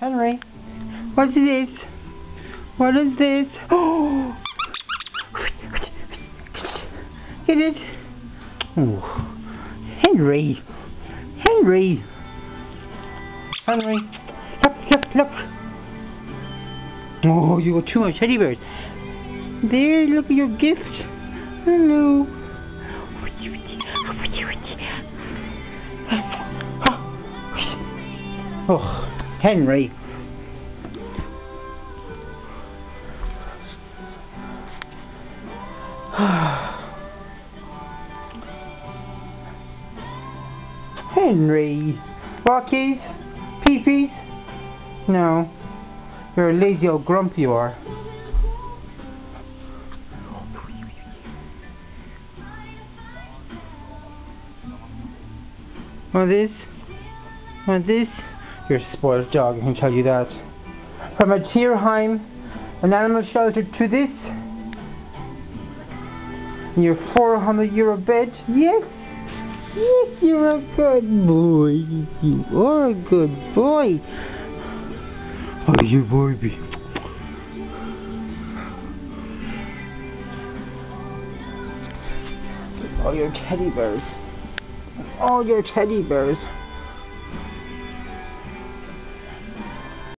Henry, what's this? What is this? Oh! Get it? Oh. Henry! Henry! Henry! Look! Oh, you got too much teddy bears. There, look at your gift. Hello. Oh, Henry. Henry. Rockies? Pee-pees? No. You're a lazy old grump, you are. Want this? Want this? You're a spoiled dog, I can tell you that. From a Tierheim, an animal shelter, to this. And your €400 bed? Yes! Yes, you're a good boy. You are a good boy. Oh, you baby. All your teddy bears. All your teddy bears.